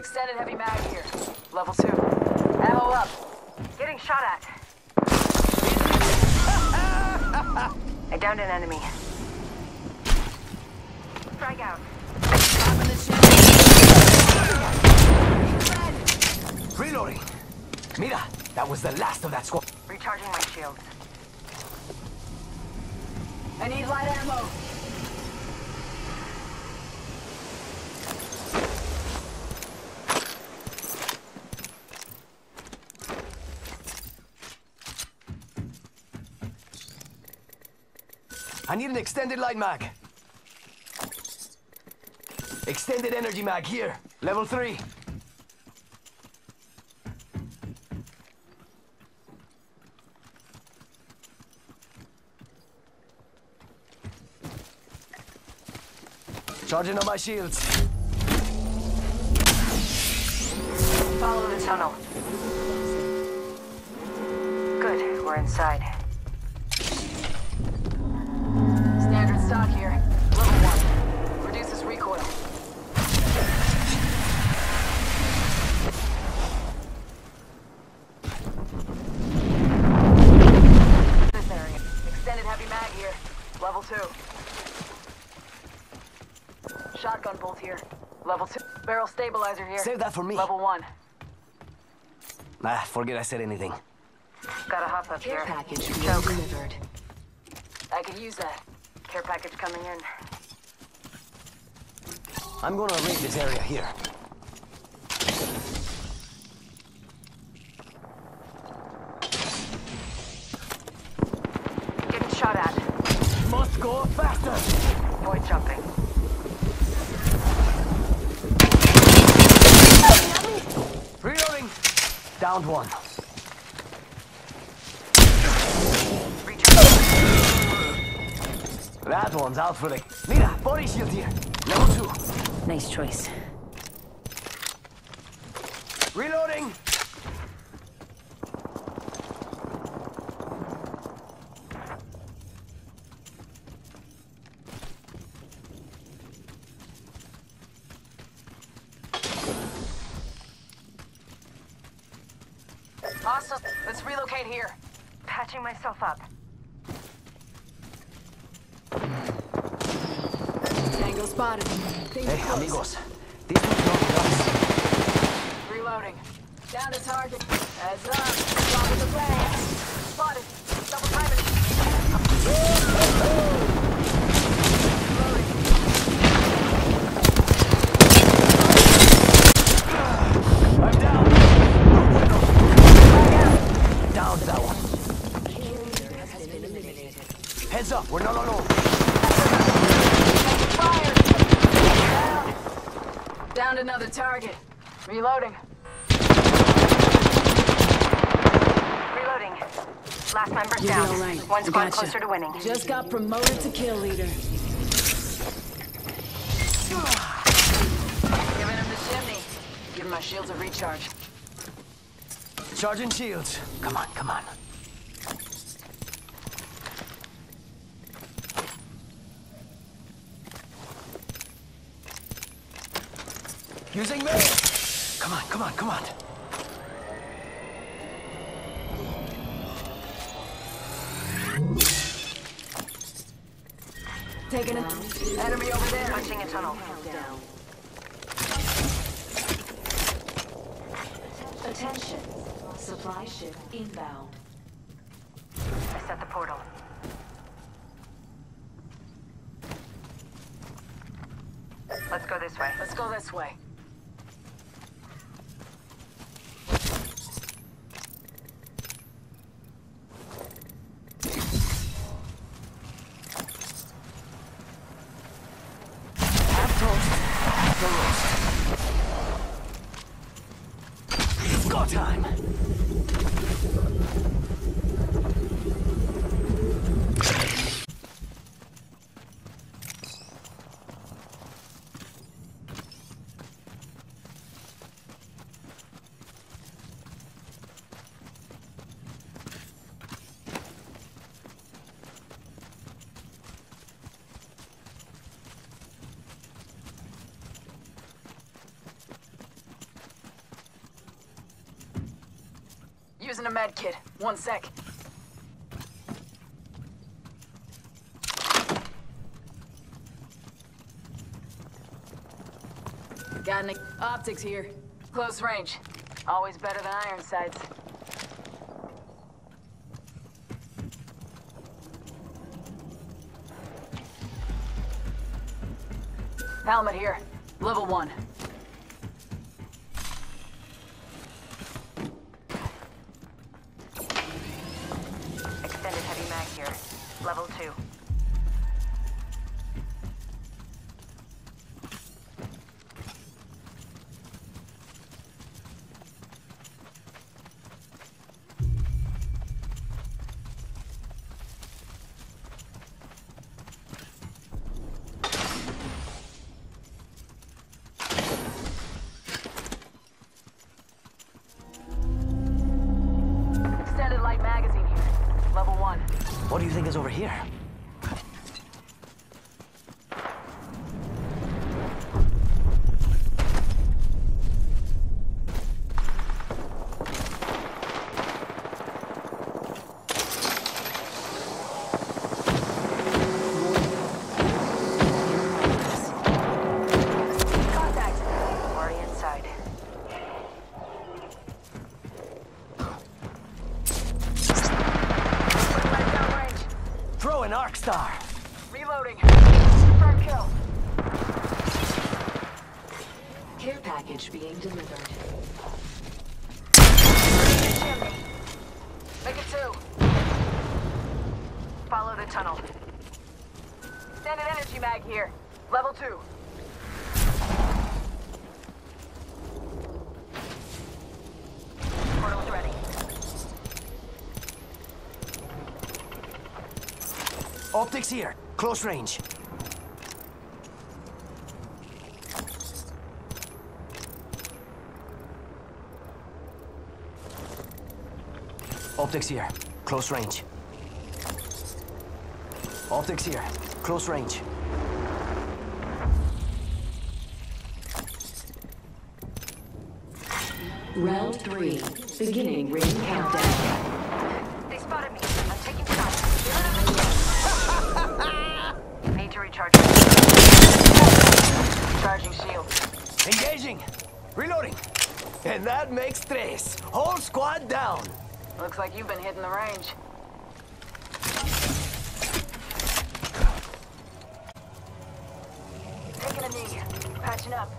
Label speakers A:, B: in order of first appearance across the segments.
A: Extended heavy mag here. Level 2. Ammo up. Getting shot at. I downed an enemy. Strike out.
B: Reloading. Mira, that was the last of that squad.
A: Recharging my shields. I need light ammo.
B: I need an extended light mag. Extended energy mag here. Level 3. Charging on my shields.
A: Follow the tunnel. Good, we're inside. Standard stock here. Level 1. Reduces recoil. This area. Extended heavy mag here. Level 2. Shotgun bolt here. Level 2. Barrel stabilizer here.
B: Save that for me.
A: Level 1.
B: Ah, forget I said anything.
A: Gotta hop up
C: Care
A: here.
C: package being
A: Choke.
C: delivered.
A: I could use that. Care package coming in.
B: I'm gonna raid this area here.
A: Getting shot at.
B: Must go faster.
A: Avoid jumping.
B: Reloading. Downed one. That one's out for the... Mira, body shield here. Level 2.
C: Nice choice.
B: Reloading.
A: Hostiles, let's relocate here. Patching myself up.
C: Tango spotted.
B: Hey, amigos. These things don't us.
A: Reloading. Down to target. Heads up. Dropping the flag. Spotted. Double timing.
B: I'm down. Downed that one. Heads up, we're not alone.
A: Fire. Down another target. Reloading. Reloading. Last member's
C: You're
A: down.
C: all right.
A: One squad
C: Gotcha.
A: closer to winning.
C: Just got promoted to kill leader.
A: Giving him the chimney. Giving my shields a recharge.
B: Charging shields. Come on, come on. Using me. Come on, come on, come on.
C: Taking it.
A: Enemy over there. Punching a tunnel.
C: Attention. Supply ship inbound.
A: I set the portal. Let's go this way. Let's go this way.
B: Half toast, half the roast. It's go time.
A: Tossing a med kit. 1 sec. Got any optics here? Close range. Always better than iron sights. Helmet here. Level 1.
D: Extended heavy mag here. Level 2.
A: Extended light magazine here. Level 1.
B: What do you think is over here?
A: Contact.
D: Already inside.
A: Right downrange.
B: Throw an arc star.
A: Reloading. Confirm kill.
C: Care package being delivered.
A: Chimney. Make it 2.
D: Follow the tunnel.
A: Extended energy mag here. Level 2.
D: Portal's ready.
B: Optics here. Close range. Optics here. Close range. Optics here. Close range.
C: Round 3. Beginning ring countdown.
D: They spotted me. I'm taking shots. Need to recharge.
A: Charging shield.
B: Engaging. Reloading. And that makes 3. Whole squad down.
A: Looks like you've been hitting the range. Taking a knee. Patching up.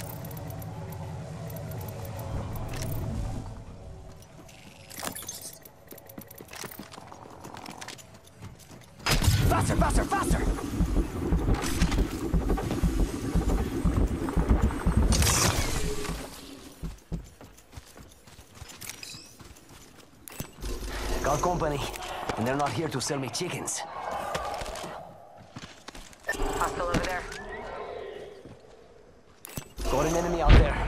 B: Faster, faster, faster! Got company, and they're not here to sell me chickens.
D: Hostile over there.
B: Got an enemy out there.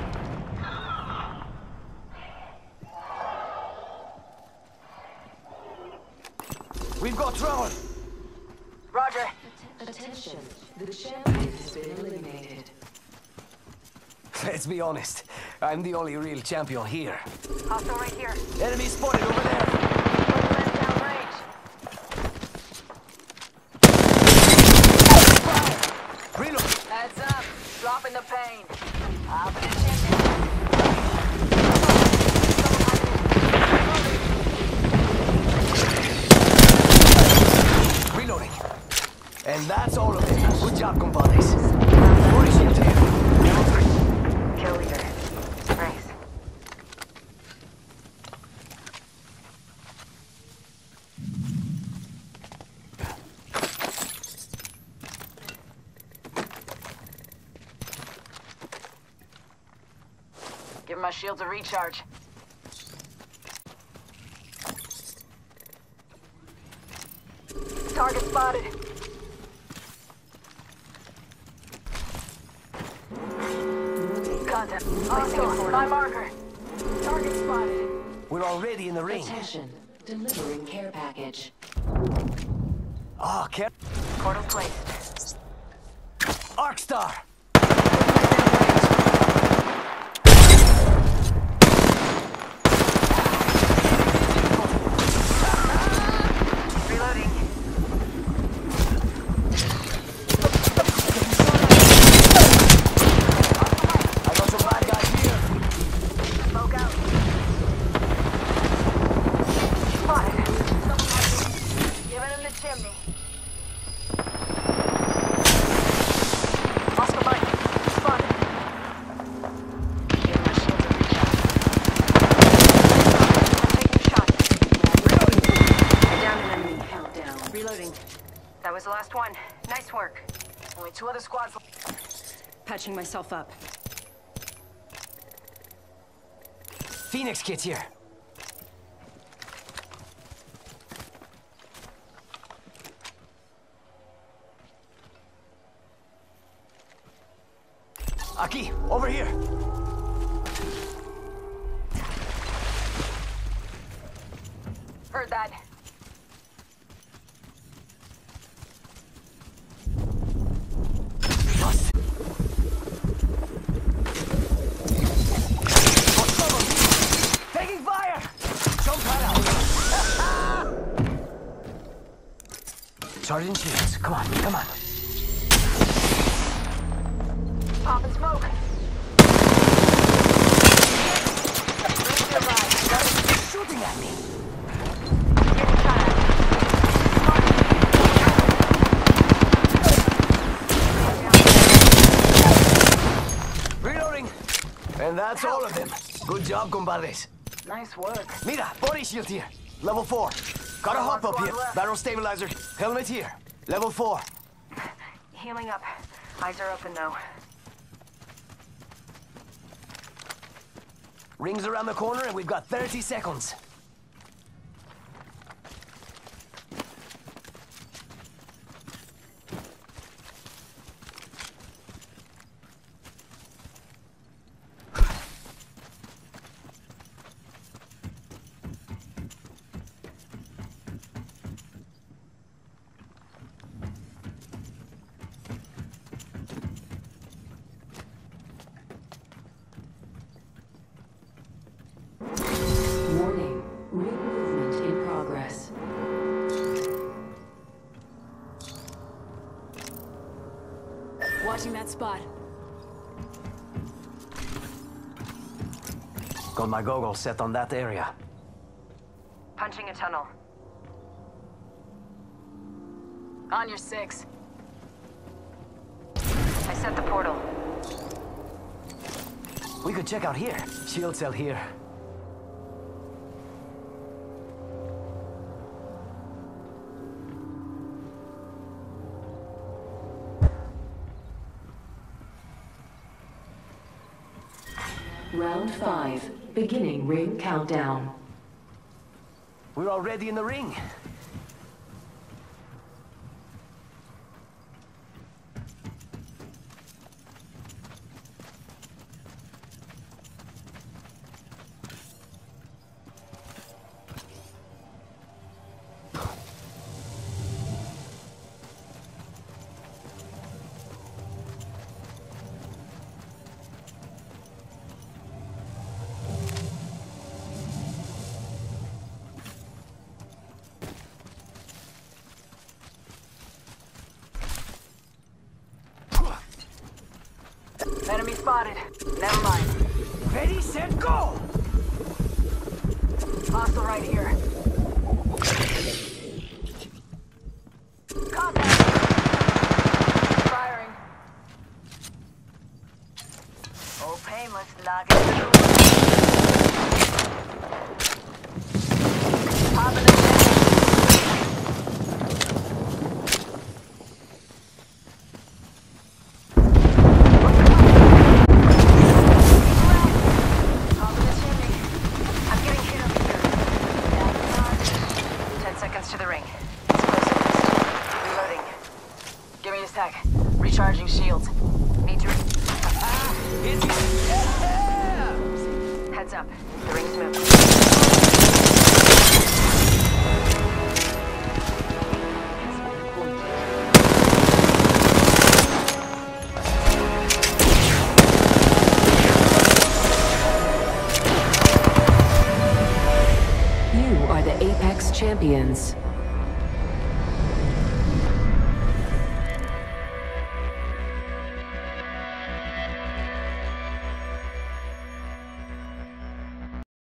B: We've got trouble!
A: Roger.
C: Attention. The champion has been eliminated.
B: Let's be honest, I'm the only real champion here.
D: Hostile right here.
B: Enemy spotted over there!
A: Left downrange.
B: Reload!
A: Heads up. Dropping the pain. Up in the chimney.
B: Reloading. And that's all of it. Good job, compadres. Body shield here. Level 3.
D: Kill leader. Race.
A: Give my shields a recharge. Target spotted. Contact. Hostile. My marker. Target spotted.
B: We're already in the ring.
C: Attention. Delivering care package.
B: Ah, care.
D: Portal placed.
B: Arc star!
D: was the last one. Nice work.
A: Only 2 other squads.
E: Patching myself up.
B: Phoenix kits here. Aquí, over here.
A: Heard that.
B: Bust. Taking fire! Jump right out. Charging shields. Come on, come on.
A: Popping smoke.
B: Shooting at me.
D: Getting shot at.
B: Reloading. And that's all of them. Good job, compadres.
A: Nice work.
B: Mira, body shield here. Level 4. Got a hop up here. Barrel stabilizer. Helmet here. Level 4.
D: Healing up. Eyes are open though.
B: Rings around the corner and we've got 30 seconds.
C: Warning. Ring movement in progress.
E: Watching that spot.
B: Got my goggles set on that area.
D: Punching a tunnel.
A: On your 6.
D: I set the portal.
B: We could check out here. Shield cell here.
C: Round 5. Beginning ring countdown.
B: We're already in the ring.
A: Enemy spotted. Never mind.
B: Ready, set, go!
A: Hostile right here. Contact! Firing.
D: Oh, painless. Log it.
A: Popping the chimney. Popping the chimney.
D: I'm getting hit over here. 10 seconds to the ring. Explosives. Reloading.
A: Give me a sec. Recharging shields.
D: Need to...
B: Yeah!
D: Heads up. The ring's moving.
C: You are the Apex Champions.